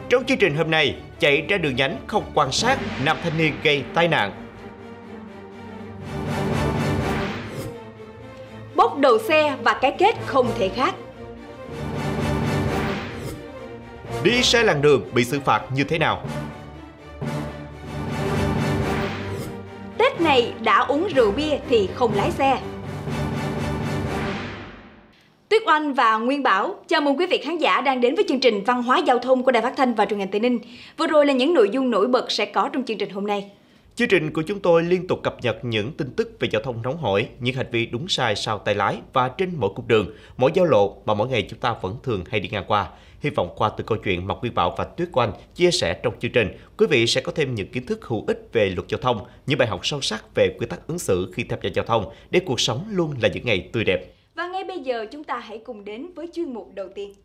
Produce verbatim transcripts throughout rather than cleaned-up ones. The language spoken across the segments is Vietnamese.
Trong chương trình hôm nay, chạy ra đường nhánh không quan sát, nam thanh niên gây tai nạn. Bốc đầu xe và cái kết không thể khác. Đi sai làn đường bị xử phạt như thế nào? Tết này đã uống rượu bia thì không lái xe. Tuyết Oanh và Nguyên Bảo, chào mừng quý vị khán giả đang đến với chương trình Văn hóa Giao thông của Đài Phát thanh và Truyền hình Tây Ninh. Vừa rồi là những nội dung nổi bật sẽ có trong chương trình hôm nay. Chương trình của chúng tôi liên tục cập nhật những tin tức về giao thông nóng hổi, những hành vi đúng sai sau tay lái và trên mỗi cung đường, mỗi giao lộ mà mỗi ngày chúng ta vẫn thường hay đi ngang qua. Hy vọng qua từ câu chuyện mà Nguyên Bảo và Tuyết Oanh chia sẻ trong chương trình, quý vị sẽ có thêm những kiến thức hữu ích về luật giao thông, những bài học sâu sắc về quy tắc ứng xử khi tham gia giao thông để cuộc sống luôn là những ngày tươi đẹp. Và ngay bây giờ chúng ta hãy cùng đến với chuyên mục đầu tiên.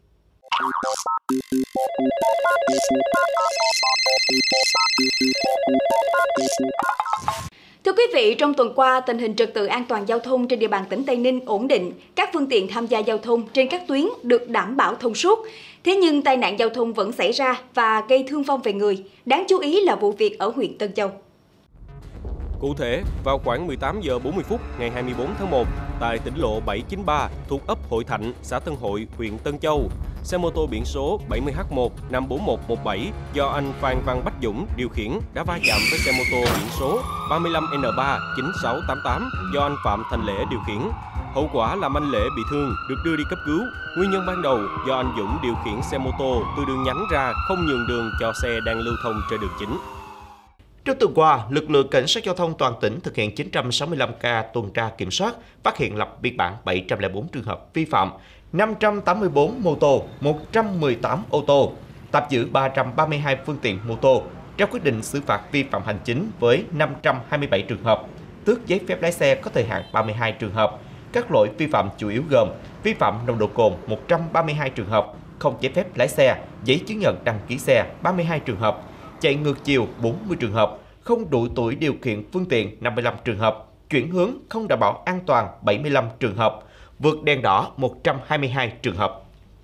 Thưa quý vị, trong tuần qua, tình hình trật tự an toàn giao thông trên địa bàn tỉnh Tây Ninh ổn định, các phương tiện tham gia giao thông trên các tuyến được đảm bảo thông suốt. Thế nhưng tai nạn giao thông vẫn xảy ra và gây thương vong về người. Đáng chú ý là vụ việc ở huyện Tân Châu. Cụ thể, vào khoảng mười tám giờ bốn mươi phút ngày hai mươi tư tháng một, tại tỉnh lộ bảy chín ba thuộc ấp Hội Thạnh, xã Tân Hội, huyện Tân Châu, xe mô tô biển số bảy mươi H một năm bốn một một bảy do anh Phan Văn Bách Dũng điều khiển đã va chạm với xe mô tô biển số ba mươi lăm N ba chín sáu tám tám do anh Phạm Thành Lễ điều khiển. Hậu quả làm anh Lễ bị thương, được đưa đi cấp cứu. Nguyên nhân ban đầu do anh Dũng điều khiển xe mô tô từ đường nhánh ra không nhường đường cho xe đang lưu thông trên đường chính. Trong tuần qua, lực lượng cảnh sát giao thông toàn tỉnh thực hiện chín trăm sáu mươi lăm ca tuần tra kiểm soát, phát hiện lập biên bản bảy trăm lẻ bốn trường hợp vi phạm, năm trăm tám mươi tư mô tô, một trăm mười tám ô tô, tạm giữ ba trăm ba mươi hai phương tiện mô tô, ra quyết định xử phạt vi phạm hành chính với năm trăm hai mươi bảy trường hợp, tước giấy phép lái xe có thời hạn ba mươi hai trường hợp. Các lỗi vi phạm chủ yếu gồm vi phạm nồng độ cồn một trăm ba mươi hai trường hợp, không giấy phép lái xe, giấy chứng nhận đăng ký xe ba mươi hai trường hợp, chạy ngược chiều bốn mươi trường hợp, không đủ tuổi điều khiển phương tiện năm mươi lăm trường hợp, chuyển hướng không đảm bảo an toàn bảy mươi lăm trường hợp, vượt đèn đỏ một trăm hai mươi hai trường hợp.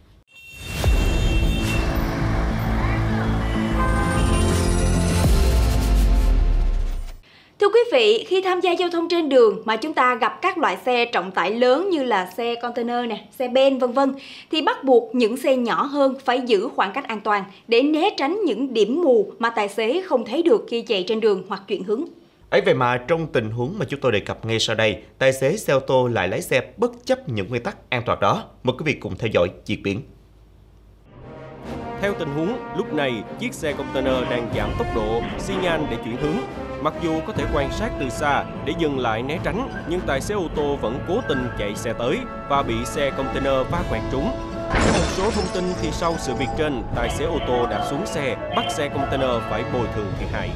Thưa quý vị, khi tham gia giao thông trên đường mà chúng ta gặp các loại xe trọng tải lớn như là xe container, nè, xe ben vân vân thì bắt buộc những xe nhỏ hơn phải giữ khoảng cách an toàn để né tránh những điểm mù mà tài xế không thấy được khi chạy trên đường hoặc chuyển hướng. Ấy vậy mà trong tình huống mà chúng tôi đề cập ngay sau đây, tài xế xe ô tô lại lái xe bất chấp những nguyên tắc an toàn đó. Mời quý vị cùng theo dõi diễn biến. Theo tình huống, lúc này chiếc xe container đang giảm tốc độ, xi nhan để chuyển hướng. Mặc dù có thể quan sát từ xa để dừng lại né tránh, nhưng tài xế ô tô vẫn cố tình chạy xe tới và bị xe container va quẹt trúng. Theo một số thông tin thì sau sự việc trên, tài xế ô tô đã xuống xe, bắt xe container phải bồi thường thiệt hại.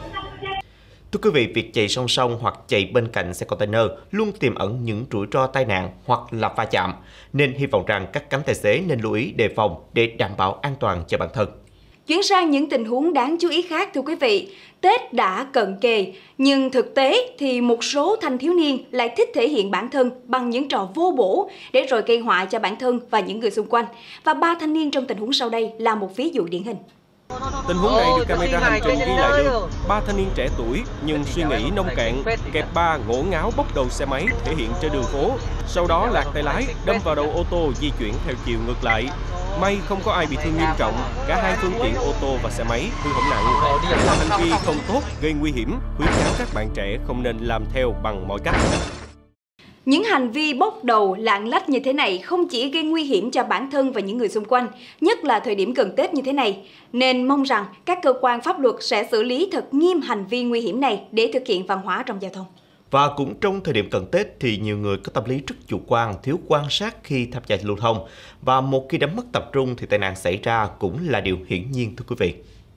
Thưa quý vị, việc chạy song song hoặc chạy bên cạnh xe container luôn tiềm ẩn những rủi ro tai nạn hoặc là va chạm, nên hy vọng rằng các cánh tài xế nên lưu ý đề phòng để đảm bảo an toàn cho bản thân. Chuyển sang những tình huống đáng chú ý khác, thưa quý vị. Tết đã cận kề, nhưng thực tế thì một số thanh thiếu niên lại thích thể hiện bản thân bằng những trò vô bổ để rồi gây họa cho bản thân và những người xung quanh. Và ba thanh niên trong tình huống sau đây là một ví dụ điển hình. Tình huống này được camera hành trình ghi lại được. Ba thanh niên trẻ tuổi nhưng suy nghĩ nông cạn, kẹp ba ngổ ngáo bốc đầu xe máy thể hiện trên đường phố. Sau đó lạc tay lái, đâm vào đầu ô tô di chuyển theo chiều ngược lại. May không có ai bị thương nghiêm trọng, cả hai phương tiện ô tô và xe máy hư hỏng nặng. Đây là hành vi không tốt, gây nguy hiểm, khuyến cáo các bạn trẻ không nên làm theo bằng mọi cách. Những hành vi bốc đầu lạng lách như thế này không chỉ gây nguy hiểm cho bản thân và những người xung quanh, nhất là thời điểm gần Tết như thế này, nên mong rằng các cơ quan pháp luật sẽ xử lý thật nghiêm hành vi nguy hiểm này để thực hiện văn hóa trong giao thông. Và cũng trong thời điểm cận Tết thì nhiều người có tâm lý rất chủ quan, thiếu quan sát khi tham gia lưu thông. Và một khi đã mất tập trung thì tai nạn xảy ra cũng là điều hiển nhiên, thưa quý vị.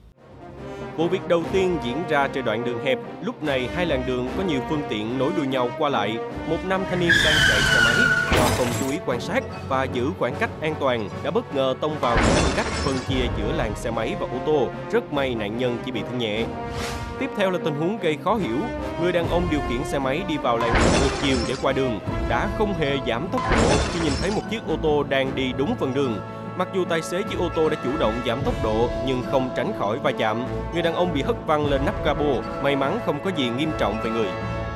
Vụ việc đầu tiên diễn ra trên đoạn đường hẹp. Lúc này hai làn đường có nhiều phương tiện nối đuôi nhau qua lại. Một nam thanh niên đang chạy xe máy do không chú ý quan sát và giữ khoảng cách an toàn đã bất ngờ tông vào những phân cách phân chia giữa làn xe máy và ô tô. Rất may nạn nhân chỉ bị thương nhẹ. Tiếp theo là tình huống gây khó hiểu. Người đàn ông điều khiển xe máy đi vào làn đường ngược chiều để qua đường đã không hề giảm tốc độ khi nhìn thấy một chiếc ô tô đang đi đúng phần đường. Mặc dù tài xế chiếc ô tô đã chủ động giảm tốc độ nhưng không tránh khỏi va chạm. Người đàn ông bị hất văng lên nắp capo, may mắn không có gì nghiêm trọng về người.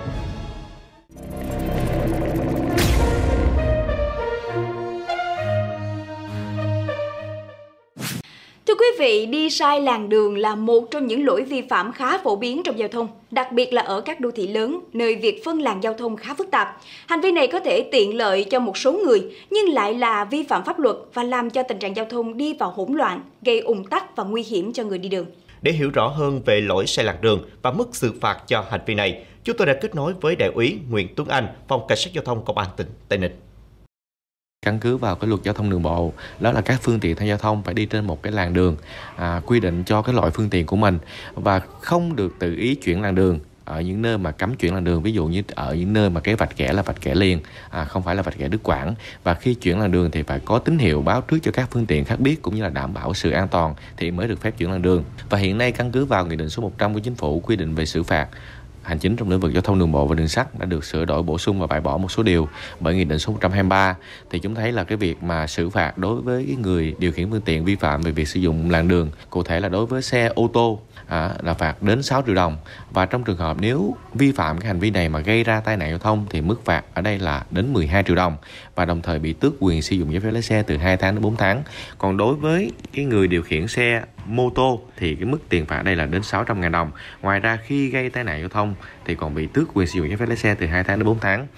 Thưa quý vị, đi sai làn đường là một trong những lỗi vi phạm khá phổ biến trong giao thông, đặc biệt là ở các đô thị lớn, nơi việc phân làn giao thông khá phức tạp. Hành vi này có thể tiện lợi cho một số người, nhưng lại là vi phạm pháp luật và làm cho tình trạng giao thông đi vào hỗn loạn, gây ùn tắc và nguy hiểm cho người đi đường. Để hiểu rõ hơn về lỗi sai làn đường và mức xử phạt cho hành vi này, chúng tôi đã kết nối với Đại úy Nguyễn Tuấn Anh, Phòng Cảnh sát Giao thông Công an tỉnh Tây Ninh. Căn cứ vào cái luật giao thông đường bộ, đó là các phương tiện tham gia giao thông phải đi trên một cái làn đường à, quy định cho cái loại phương tiện của mình và không được tự ý chuyển làn đường ở những nơi mà cấm chuyển làn đường, ví dụ như ở những nơi mà cái vạch kẻ là vạch kẻ liền, à, không phải là vạch kẻ đứt quãng. Và khi chuyển làn đường thì phải có tín hiệu báo trước cho các phương tiện khác biết, cũng như là đảm bảo sự an toàn thì mới được phép chuyển làn đường. Và hiện nay căn cứ vào Nghị định số một trăm của Chính phủ quy định về xử phạt hành chính trong lĩnh vực giao thông đường bộ và đường sắt đã được sửa đổi bổ sung và bãi bỏ một số điều bởi Nghị định số một trăm hai mươi ba, thì chúng thấy là cái việc mà xử phạt đối với cái người điều khiển phương tiện vi phạm về việc sử dụng làn đường, cụ thể là đối với xe ô tô à, là phạt đến sáu triệu đồng, và trong trường hợp nếu vi phạm cái hành vi này mà gây ra tai nạn giao thông thì mức phạt ở đây là đến mười hai triệu đồng, và đồng thời bị tước quyền sử dụng giấy phép lái xe từ hai tháng đến bốn tháng. Còn đối với cái người điều khiển xe mô tô thì cái mức tiền phạt đây là đến sáu trăm nghìn đồng. Ngoài ra khi gây tai nạn giao thông thì còn bị tước quyền sử dụng giấy phép lái xe từ hai tháng đến bốn tháng.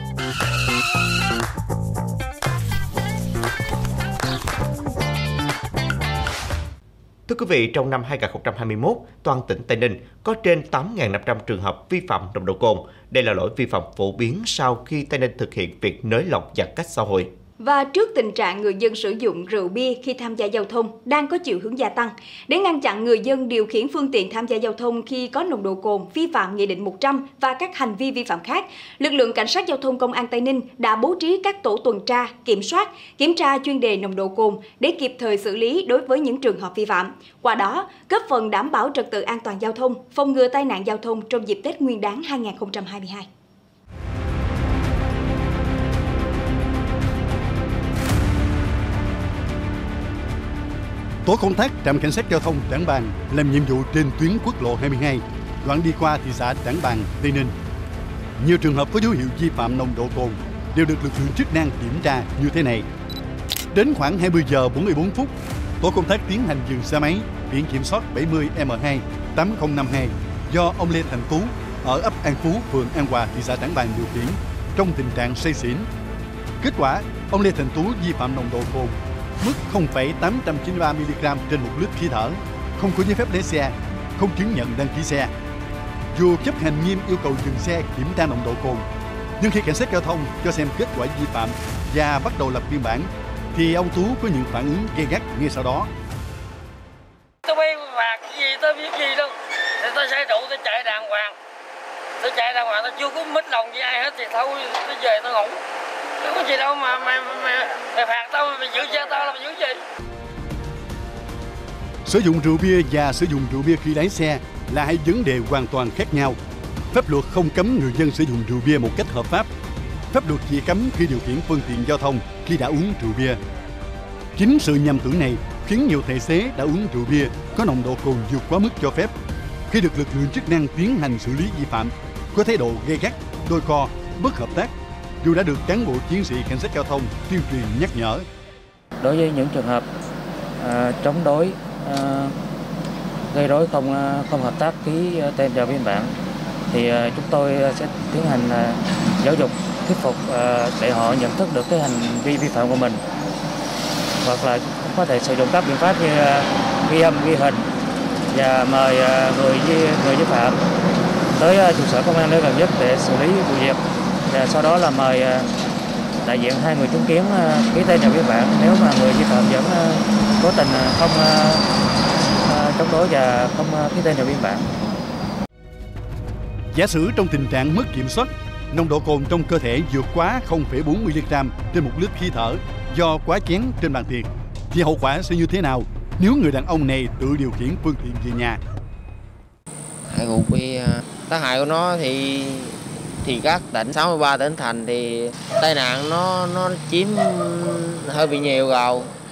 Thưa quý vị, trong năm hai nghìn không trăm hai mươi mốt, toàn tỉnh Tây Ninh có trên tám nghìn năm trăm trường hợp vi phạm nồng độ cồn. Đây là lỗi vi phạm phổ biến sau khi Tây Ninh thực hiện việc nới lỏng giãn cách xã hội. Và trước tình trạng người dân sử dụng rượu bia khi tham gia giao thông đang có chiều hướng gia tăng, để ngăn chặn người dân điều khiển phương tiện tham gia giao thông khi có nồng độ cồn vi phạm Nghị định một trăm và các hành vi vi phạm khác, lực lượng Cảnh sát Giao thông Công an Tây Ninh đã bố trí các tổ tuần tra, kiểm soát, kiểm tra chuyên đề nồng độ cồn để kịp thời xử lý đối với những trường hợp vi phạm. Qua đó, góp phần đảm bảo trật tự an toàn giao thông, phòng ngừa tai nạn giao thông trong dịp Tết Nguyên đán hai nghìn không trăm hai mươi hai. Tổ công tác trạm cảnh sát giao thông Trảng Bàng làm nhiệm vụ trên tuyến quốc lộ hai mươi hai, đoạn đi qua thị xã Trảng Bàng, Tây Ninh. Nhiều trường hợp có dấu hiệu vi phạm nồng độ cồn đều được lực lượng chức năng kiểm tra như thế này. Đến khoảng hai mươi giờ bốn mươi bốn phút, tổ công tác tiến hành dừng xe máy biển kiểm soát bảy mươi M hai tám không năm hai do ông Lê Thành Tú ở ấp An Phú, phường An Hòa, thị xã Trảng Bàng điều khiển trong tình trạng say xỉn. Kết quả, ông Lê Thành Tú vi phạm nồng độ cồn mức không phẩy tám chín ba mi-li-gam trên một lít khí thở, không có giấy phép lái xe, không chứng nhận đăng ký xe. Dù chấp hành nghiêm yêu cầu dừng xe kiểm tra nồng độ cồn, nhưng khi cảnh sát giao thông cho xem kết quả vi phạm và bắt đầu lập biên bản, thì ông Tú có những phản ứng gay gắt ngay sau đó. Tôi bị phạt gì tôi biết gì đâu, thì tôi say rượu tôi chạy đàng hoàng, tôi chạy đàng hoàng tôi chưa có mít lòng với ai hết thì thôi tôi về tôi ngủ. Không có gì đâu mà mày, mày, mày phạt tao, mày giữ xe tao là mày giữ gì? Sử dụng rượu bia và sử dụng rượu bia khi lái xe là hai vấn đề hoàn toàn khác nhau. Pháp luật không cấm người dân sử dụng rượu bia một cách hợp pháp. Pháp luật chỉ cấm khi điều khiển phương tiện giao thông khi đã uống rượu bia. Chính sự nhầm tưởng này khiến nhiều tài xế đã uống rượu bia có nồng độ cồn vượt quá mức cho phép. Khi được lực lượng chức năng tiến hành xử lý vi phạm, có thái độ gay gắt, đôi co, bất hợp tác, dù đã được cán bộ chiến sĩ cảnh sát giao thông tuyên truyền nhắc nhở. Đối với những trường hợp à, chống đối, à, gây rối không không hợp tác ký tem vào biên bản, thì à, chúng tôi sẽ tiến hành à, giáo dục thuyết phục à, để họ nhận thức được cái hành vi vi phạm của mình, hoặc là có thể sử dụng các biện pháp như à, ghi âm, ghi hình và mời à, người vi người vi phạm tới à, trụ sở công an nơi gần nhất để xử lý vụ việc. Và sau đó là mời đại diện hai người chứng kiến ký tên vào biên bản nếu mà người vi phạm vẫn cố tình không chống đối và không ký tên vào biên bản. Giả sử trong tình trạng mất kiểm soát, nồng độ cồn trong cơ thể vượt quá không phẩy bốn mi-li-gam trên một lít khí thở do quá chén trên bàn tiệc, thì hậu quả sẽ như thế nào nếu người đàn ông này tự điều khiển phương tiện về nhà? Rượu bia, tác hại của nó thì thì các tỉnh sáu mươi ba tỉnh thành thì tai nạn nó nó chiếm hơi bị nhiều rồi.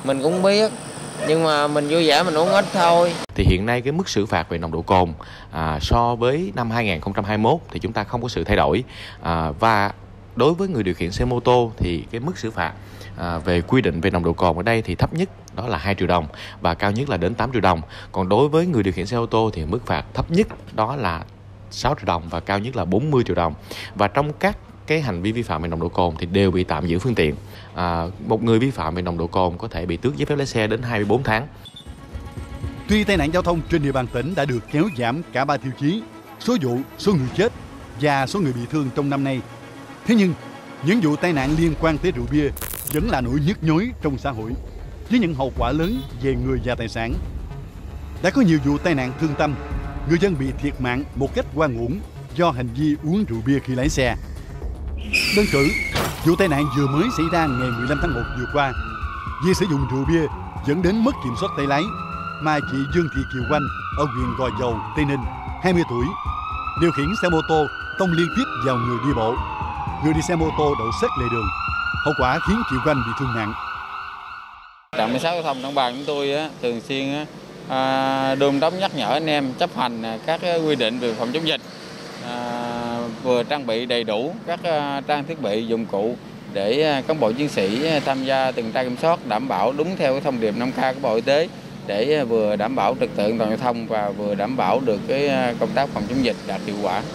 mình cũng biết, nhưng mà mình vui vẻ mình uống ít thôi. Thì hiện nay cái mức xử phạt về nồng độ cồn à, so với năm hai nghìn không trăm hai mươi mốt thì chúng ta không có sự thay đổi. À, và đối với người điều khiển xe mô tô thì cái mức xử phạt à, về quy định về nồng độ cồn ở đây thì thấp nhất đó là hai triệu đồng và cao nhất là đến tám triệu đồng. Còn đối với người điều khiển xe ô tô thì mức phạt thấp nhất đó là sáu triệu đồng và cao nhất là bốn mươi triệu đồng. Và trong các cái hành vi vi phạm về nồng độ cồn thì đều bị tạm giữ phương tiện. À, một người vi phạm về nồng độ cồn có thể bị tước giấy phép lái xe đến hai mươi bốn tháng. Tuy tai nạn giao thông trên địa bàn tỉnh đã được kéo giảm cả ba tiêu chí, số vụ, số người chết và số người bị thương trong năm nay, thế nhưng những vụ tai nạn liên quan tới rượu bia vẫn là nỗi nhức nhối trong xã hội, với những hậu quả lớn về người và tài sản. Đã có nhiều vụ tai nạn thương tâm, người dân bị thiệt mạng một cách oan uổng do hành vi uống rượu bia khi lái xe. Đơn cử, vụ tai nạn vừa mới xảy ra ngày mười lăm tháng một vừa qua, vì sử dụng rượu bia dẫn đến mất kiểm soát tay lái, mà chị Dương Thị Kiều Oanh ở huyện Gò Dầu, Tây Ninh, hai mươi tuổi, điều khiển xe mô tô tông liên tiếp vào người đi bộ. Người đi xe mô tô đậu sát lề đường, hậu quả khiến chị Oanh bị thương nặng. Trạm cảnh sát giao thông Trảng Bàng chúng tôi á, thường xuyên á, à, đôn đốc nhắc nhở anh em chấp hành các quy định về phòng chống dịch, à, vừa trang bị đầy đủ các à, trang thiết bị dụng cụ để cán bộ chiến sĩ tham gia tuần tra kiểm soát đảm bảo đúng theo cái thông điệp năm K của Bộ Y tế, để vừa đảm bảo trật tự an toàn giao thông và vừa đảm bảo được cái công tác phòng chống dịch đạt hiệu quả.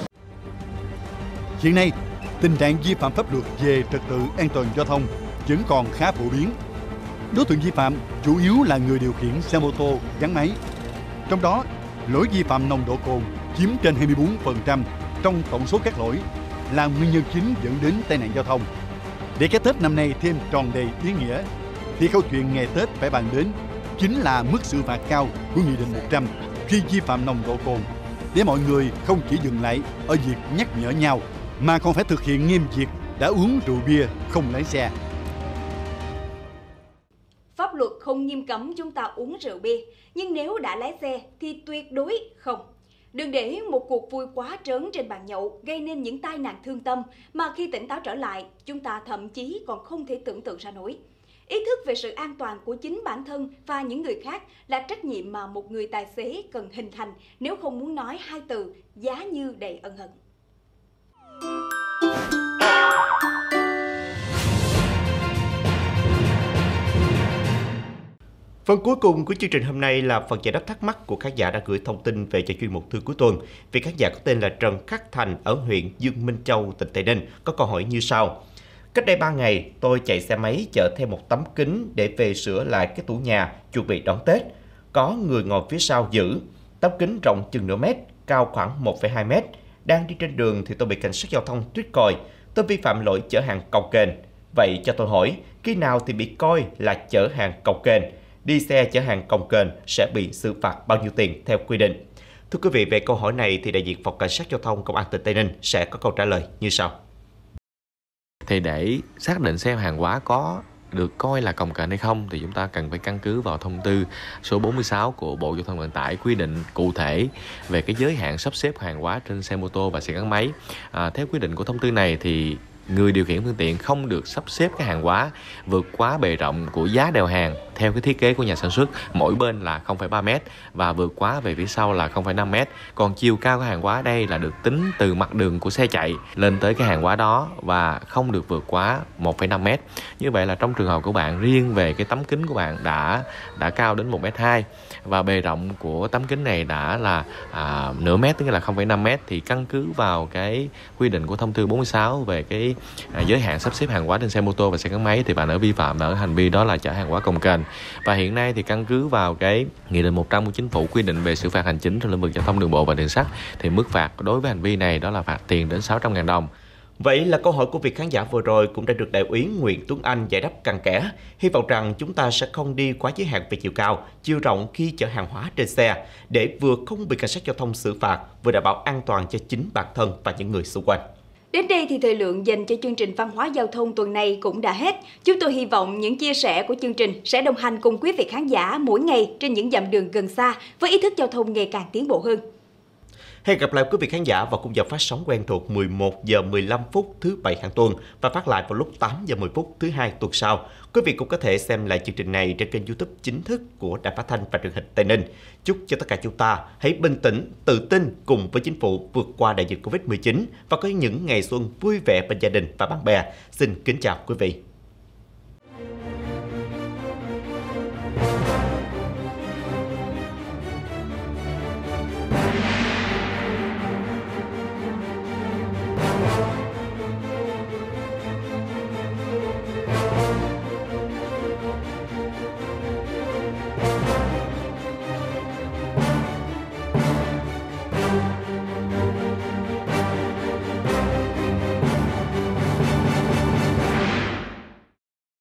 Hiện nay, tình trạng vi phạm pháp luật về trật tự an toàn giao thông vẫn còn khá phổ biến. Đối tượng vi phạm chủ yếu là người điều khiển xe mô tô gắn máy. Trong đó, lỗi vi phạm nồng độ cồn chiếm trên hai mươi bốn phần trăm trong tổng số các lỗi, là nguyên nhân chính dẫn đến tai nạn giao thông. Để cái Tết năm nay thêm tròn đầy ý nghĩa, thì câu chuyện ngày Tết phải bàn đến chính là mức xử phạt cao của Nghị định một trăm khi vi phạm nồng độ cồn, để mọi người không chỉ dừng lại ở việc nhắc nhở nhau, mà còn phải thực hiện nghiêm việc đã uống rượu bia không lái xe. Pháp luật không nghiêm cấm chúng ta uống rượu bia, nhưng nếu đã lái xe thì tuyệt đối không. Đừng để một cuộc vui quá trớn trên bàn nhậu gây nên những tai nạn thương tâm mà khi tỉnh táo trở lại, chúng ta thậm chí còn không thể tưởng tượng ra nổi. Ý thức về sự an toàn của chính bản thân và những người khác là trách nhiệm mà một người tài xế cần hình thành, nếu không muốn nói hai từ giá như đầy ân hận. Phần cuối cùng của chương trình hôm nay là phần giải đáp thắc mắc của khán giả đã gửi thông tin về cho chuyên mục Thư cuối tuần. Vị khán giả có tên là Trần Khắc Thành ở huyện Dương Minh Châu, tỉnh Tây Ninh có câu hỏi như sau. Cách đây ba ngày, tôi chạy xe máy chở theo một tấm kính để về sửa lại cái tủ nhà chuẩn bị đón Tết. Có người ngồi phía sau giữ. Tấm kính rộng chừng nửa mét, cao khoảng một phẩy hai mét. Đang đi trên đường thì tôi bị cảnh sát giao thông tuyết còi. Tôi vi phạm lỗi chở hàng cồng kềnh. Vậy cho tôi hỏi, khi nào thì bị coi là chở hàng cồng kềnh? Đi xe chở hàng cồng kềnh sẽ bị xử phạt bao nhiêu tiền theo quy định? Thưa quý vị, về câu hỏi này thì đại diện Phòng Cảnh sát Giao thông Công an tỉnh Tây Ninh sẽ có câu trả lời như sau. Thì để xác định xem hàng hóa có được coi là cồng kềnh hay không thì chúng ta cần phải căn cứ vào thông tư số bốn mươi sáu của Bộ Giao thông Vận tải quy định cụ thể về cái giới hạn sắp xếp hàng hóa trên xe mô tô và xe gắn máy. À, theo quy định của thông tư này thì người điều khiển phương tiện không được sắp xếp cái hàng hóa vượt quá bề rộng của giá đèo hàng theo cái thiết kế của nhà sản xuất, mỗi bên là không phẩy ba mét và vượt quá về phía sau là không phẩy năm mét. Còn chiều cao của hàng hóa đây là được tính từ mặt đường của xe chạy lên tới cái hàng hóa đó và không được vượt quá một phẩy năm mét. Như vậy là trong trường hợp của bạn, riêng về cái tấm kính của bạn đã đã cao đến một mét hai và bề rộng của tấm kính này đã là à, nửa mét, tức là không phẩy năm mét, thì căn cứ vào cái quy định của thông tư bốn mươi sáu về cái à, giới hạn sắp xếp hàng hóa trên xe mô tô và xe gắn máy thì bạn đã vi phạm ở hành vi đó là chở hàng hóa cồng kềnh. Và hiện nay thì căn cứ vào cái Nghị định một trăm của Chính phủ quy định về xử phạt hành chính trong lĩnh vực giao thông đường bộ và đường sắt thì mức phạt đối với hành vi này đó là phạt tiền đến sáu trăm nghìn đồng. Vậy là câu hỏi của vị khán giả vừa rồi cũng đã được Đại úy Nguyễn Tuấn Anh giải đáp cặn kẽ. Hy vọng rằng chúng ta sẽ không đi quá giới hạn về chiều cao, chiều rộng khi chở hàng hóa trên xe, để vừa không bị cảnh sát giao thông xử phạt, vừa đảm bảo an toàn cho chính bản thân và những người xung quanh. Đến đây thì thời lượng dành cho chương trình Văn hóa Giao thông tuần này cũng đã hết. Chúng tôi hy vọng những chia sẻ của chương trình sẽ đồng hành cùng quý vị khán giả mỗi ngày trên những dặm đường gần xa với ý thức giao thông ngày càng tiến bộ hơn. Hẹn gặp lại quý vị khán giả vào khung giờ phát sóng quen thuộc mười một giờ mười lăm phút thứ bảy hàng tuần và phát lại vào lúc tám giờ mười phút thứ hai tuần sau. Quý vị cũng có thể xem lại chương trình này trên kênh YouTube chính thức của Đài Phát thanh và Truyền hình Tây Ninh. Chúc cho tất cả chúng ta hãy bình tĩnh, tự tin cùng với chính phủ vượt qua đại dịch Covid mười chín và có những ngày xuân vui vẻ bên gia đình và bạn bè. Xin kính chào quý vị.